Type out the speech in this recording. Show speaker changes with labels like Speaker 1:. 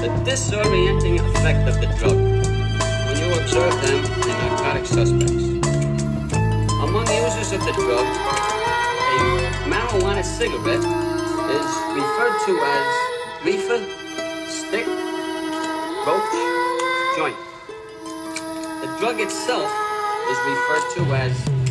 Speaker 1: The disorienting effect of the drug when you observe them in narcotic suspects. Among users of the drug, a marijuana cigarette is referred to as reefer, stick, roach, joint. The drug itself is referred to as